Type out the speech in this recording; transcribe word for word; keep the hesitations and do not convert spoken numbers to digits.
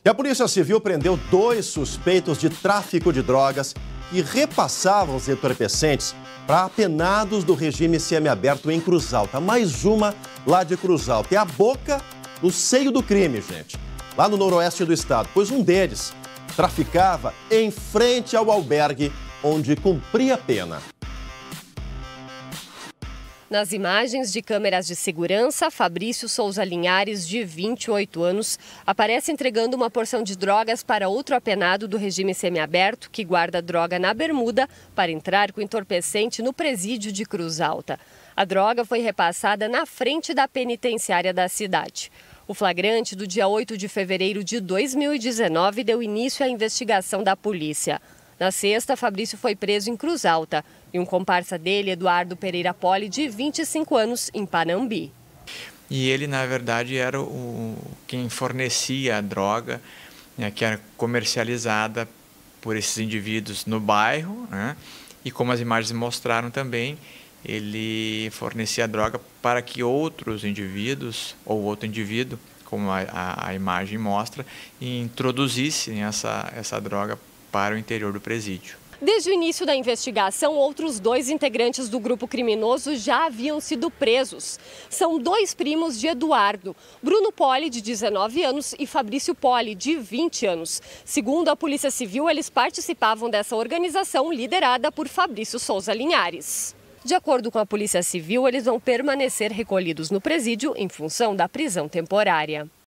E a Polícia Civil prendeu dois suspeitos de tráfico de drogas que repassavam os entorpecentes para apenados do regime semiaberto em Cruz Alta. Mais uma lá de Cruz Alta. É a boca no seio do crime, gente. Lá no noroeste do estado, pois um deles traficava em frente ao albergue onde cumpria a pena. Nas imagens de câmeras de segurança, Fabrício Souza Linhares, de vinte e oito anos, aparece entregando uma porção de drogas para outro apenado do regime semiaberto que guarda droga na bermuda para entrar com entorpecente no presídio de Cruz Alta. A droga foi repassada na frente da penitenciária da cidade. O flagrante do dia oito de fevereiro de dois mil e dezenove deu início à investigação da polícia. Na sexta, Fabrício foi preso em Cruz Alta e um comparsa dele, Eduardo Pereira Poli, de vinte e cinco anos, em Panambi. E ele, na verdade, era o, quem fornecia a droga, né, que era comercializada por esses indivíduos no bairro, né? E como as imagens mostraram também, ele fornecia a droga para que outros indivíduos, ou outro indivíduo, como a, a, a imagem mostra, introduzissem essa, essa droga para o interior do presídio. Desde o início da investigação, outros dois integrantes do grupo criminoso já haviam sido presos. São dois primos de Eduardo, Bruno Poli, de dezenove anos, e Fabrício Poli, de vinte anos. Segundo a Polícia Civil, eles participavam dessa organização liderada por Fabrício Souza Linhares. De acordo com a Polícia Civil, eles vão permanecer recolhidos no presídio em função da prisão temporária.